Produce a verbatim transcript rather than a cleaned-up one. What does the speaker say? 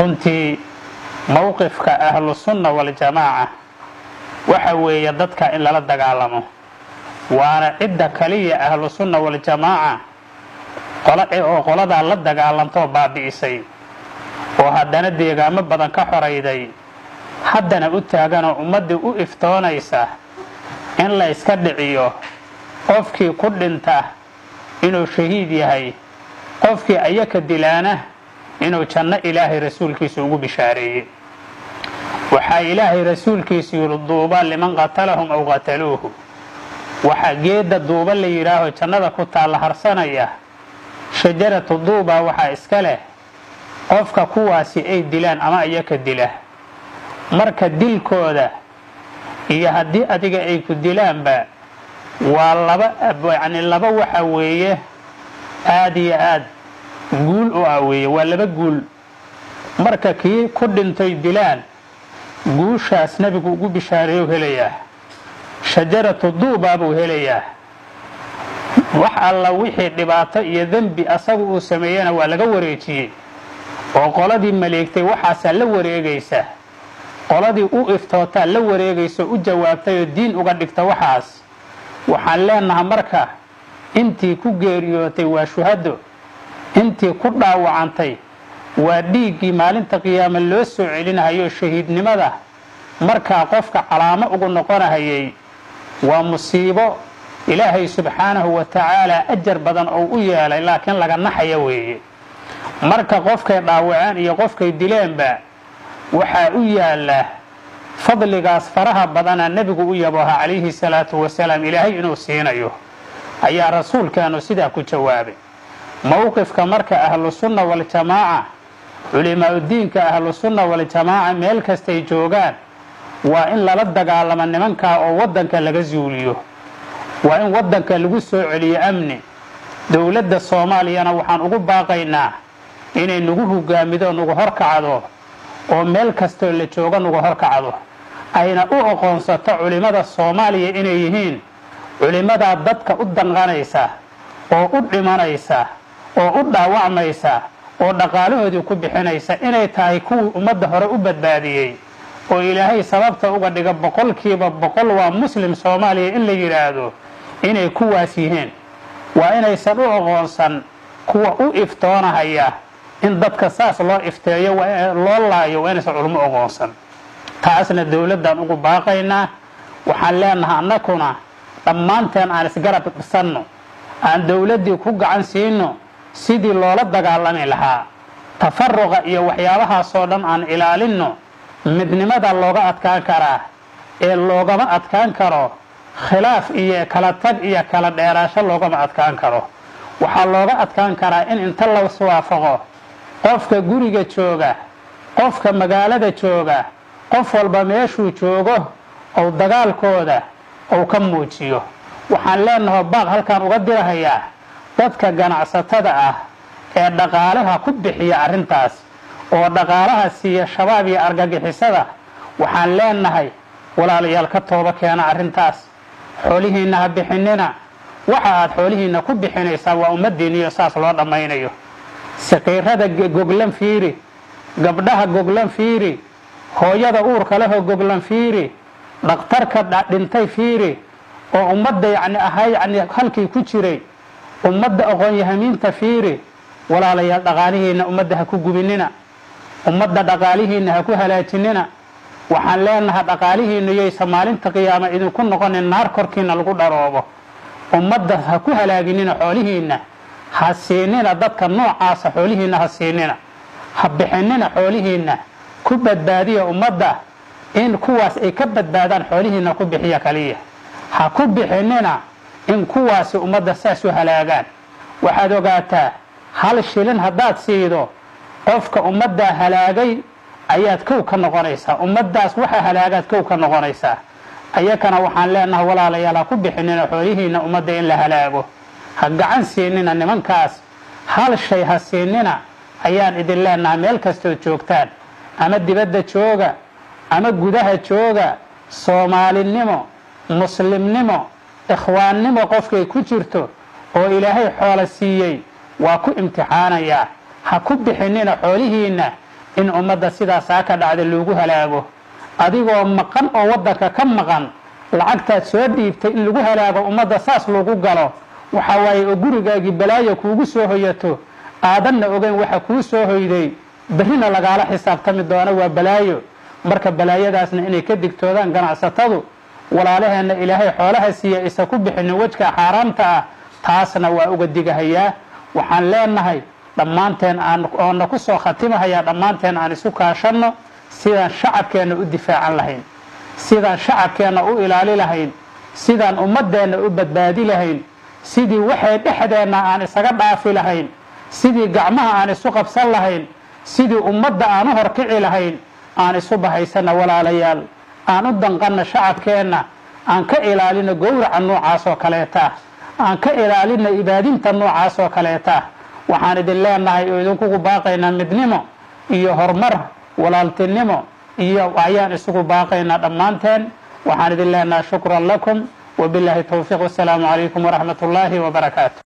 runtii mowqifka ahlu sunna wal jamaaca waxa weeye dadka in lala dagaalamo waana cidda kaliya ahlu sunna wal jamaaca qola oo qolada la dagaalanto baabi'isay oo haddana deegaamo badan ka xorayday haddana u taagan oo ummadii u iftoonaysa in la iska dhiciyo qofkii ku dhinta inuu shahiid yahay qofkii ayaka dilaana inuu janno ilaahay rasuulkiisa ugu bishaareeyay waxa ilaahay rasuulkiisa yiri duuba liman qatalahum aw qataluuhu waxa geeda duuba la yiraaho jannada ku taal harsanaya shajaratu duuba waxa iska leh qofka kuwaasi ay dilaan ama ayaka dila marka dilkooda iyo haddii adiga ay ku dilaanba waa laba yani laba waxa weeye aad iyo aad guul u ah weeye waa laba guul marka kii ku dhintay dilaan guushaas nabigu ugu bishaareeyo helayaa shajaratu duuba buu helayaa wax alla wixii dhibaato iyo dambi asagu uu sameeyana waa laga wareejiyey oo qoladii maleegtay waxaas la wareegaysa qoladii u iftoota la wareegayso u jawaabtay oo diin uga dhigta waxaas waxaan leenahay marka intii ku geeriyootay waa shuhado intii ku dhaawacantay waa dhiigii maalinta qiyaama loo soo celinayo shahiidnimada marka qofka calaamo ugu noqonayay waa musiibo ilaahay subxaanahu wa ta'ala ajar badan oo u yeelay laakiin laga naxayo weeye marka qofkay dhaawacaan iyo qofkay dileenba waxa u yaala fadligaas faraha badana nabigu u yabaha calayhi salaatu wasalaam ilaahay inuu siinayo ayaa rasuulkaanu sidaa ku jawaabay mowqifka marka ahlu sunna wal jamaaca culimaa diinka ahlu sunna wal jamaaca meel kastay joogaan waa in lala dagaalamo nimanka oo wadanka laga zuuliyo waa in wadanka lagu soo celiyo amni dawladda Soomaaliyana waxaan ugu baaqaynaa inay nagu hogaamido nagu horkacdo oo meel kasto la joogo nagu horkacdo ayna u aqoonsato culimada Soomaaliya inay yihiin culimada dadka u danqanaysa oo u dhimanaysa oo u dhaawacmaysa oo dhaqaalahoodii ku bixinaysa inay tahay kuwii ummadda hore u badbaadiyay oo ilaahay sababta uga dhiga boqolkiiba boqol waa muslim Soomaaliya in la yiraahdo inay kuwaas yihiin waa inaysan u aqoonsan kuwa u iftoonahaya in dadka saas loo ifteeyo loo laayo waa inaysan culimo aqoonsan taasna dawladdan ugu baaqaynaa waxaan leenahay annakuna dhammaanteen aan isgarab dhisanno aan dawladdii ku gacan siino sidii loola dagaalami lahaa tafarruqa iyo waxyaabahaas oo dhan aan ilaalinno midnimada looga adkaan karaa ee loogama adkaan karo khilaaf iyo kala tag iyo kala dheeraasho loogama adkaan karo waxaa looga adkaan karaa in inta la waafaqo qofka guriga jooga qofka magaalada jooga qof walba meeshuu joogo oo dagaalkooda oo ka muujiyo waxaan leenahay baaq halkan uga dirahayaa dadka ganacsatada ah ee dhaqaalaha ku bixiya arintaas oo dhaqaalaha siiya shabaab iyo argagixisada waxaan leenahay walaalayaal ka tooba keena arintaas xoolihiina ha bixinina waxa aad xoolihiina ku bixinaysaa waa ummadiina saas loo dhamaynayo saqiirada goglan fiiri gabdhaha goglan fiiri hooyada uurka leh goglan fiiri dhaqtarka dhintay fiiri oo ummadda yani ahay yani halkii ku jiray ummadda aqoon yahamiinta fiiri walaalayaal dhaqaalihiina ummadda ha ku gubinina ummadda dhaqaalihiina ha ku halaajinina waxaan leenahay dhaqaalihiina iyo Soomaalinta qiyaama idin ku noqonin naar korkiina lagu dharoobo ummadda ha ku halaaginina xoolihiina ha siinina dadka noocaas xoolihiina ha siinina ha bixinina xoolihiina ku badbaadiya ummadda in kuwaas ay ka badbaadaan xoolihiina ku bixiya kaliya ha ku bixinina in kuwaas ummadda saas u halaagaan waxaad ogaataa hal shilin hadaad siido qofka ummadda halaagay ayaad kow ka noqonaysaa ummaddaas waxa halaagaad kow ka noqonaysaa ayakana waxaan leenahay walaalayaal ha ku bixinina xoolihiina ummadda in la halaago ha gacan siinina nimankaas hal shay ha siinina ayaan idin leenahay meel kastoo joogtaan ama dibadda jooga ama gudaha jooga Soomaalinimo muslimnimo ikhwaannimo qofkay ku jirto oo ilaahay xoolo siiyay waa ku imtixaanaya ha ku bixinina xoolihiina in ummadda sidaasaa ka dhacda loogu halaago adigoo maqan oo waddanka ka maqan lacagtaad soo dhiibtay in lagu halaago ummadda saas lagu galo waxa waaye oo gurigaagii balaayo kuugu soo hoyato aadanna ogeyn waxa kuu soo hoyday berrina lagaala xisaabtami doono waa balaayo marka balaayadaasna inay ka digtoodaan ganacsatadu walaalaheenna ilaahay xoolaha siiya isa ku bixinin wejka xaaraamta ah taasna waa uga digahayaa waxaan leenahay dhammaanteen aan oona ku soo khatimahayaa dhammaanteen aan isu kaashanno sidaan shacabkeenna u difaacan lahayn sidaan shacabkeenna u ilaali lahayn sidaan ummadeenna u badbaadi lahayn sidii waxay dhexdeenna aan isaga dhaafi lahayn sidii gacmaha aan isu qabsan lahayn sidii ummadda aan u horkici lahayn aan isu bahaysana walaalayaal aan u danqanna shacabkeenna aan ka ilaalino gowraca noocaas oo kaleeta aan ka ilaalino ibaadinta noocaas oo kaleeta waxaan idin leenahay oo idinkugu baaqaynaa midnimo iyo horumar walaaltinimo iyo ayaan isugu baaqaynaa dhammaanteen waxaan idin leenahay shukran lakum wabillahi tawfiiq wassalaamu calaykum waraxmat ullaahi wabarakaatu